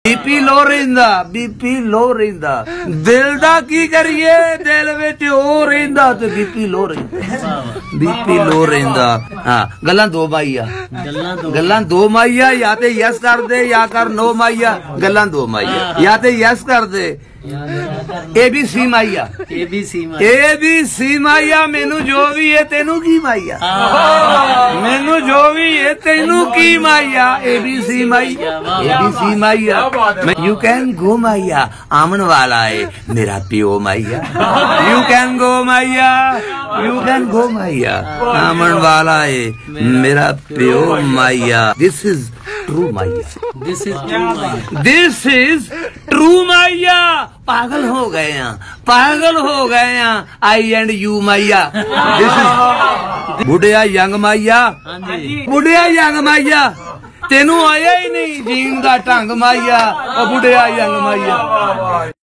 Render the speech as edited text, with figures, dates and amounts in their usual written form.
BP low रहिंदा, BP low रहिंदा, दिल दा की करिए, दिल विच ओ रहिंदा ते बीपी लो रहिंदा, बीपी लो रहिंदा। हाँ गल्लां दो माइया, गल्लां दो माइया, या ते यस कर दे या कर नो माइया, गल्लां दो माइया, या ते यस कर दे ABC माइया, ABC माइया, मैनू जो भी है तेनू की माइया, मैनू जो भी है तेनू की माइया, ABC माइया, ABC माइया, यू कैन गो माइया, आमन वाला है मेरा प्यो माइया, यू कैन गो माइया, यू कैन गो माइया, आमन वाला है मेरा प्यो माइया। दिस इज ट्रू माइया, दिस इज ट्रू माइया, दिस इज ट्रू माइया। पागल हो गए हैं, पागल हो गए हैं, आई एंड यू माइया। बुढ़िया यंग माइया, बुढ़िया यंग माइया, तेनू आया ही नहीं जीन दा ढंग माइया, बुढ़िया यंग माइया।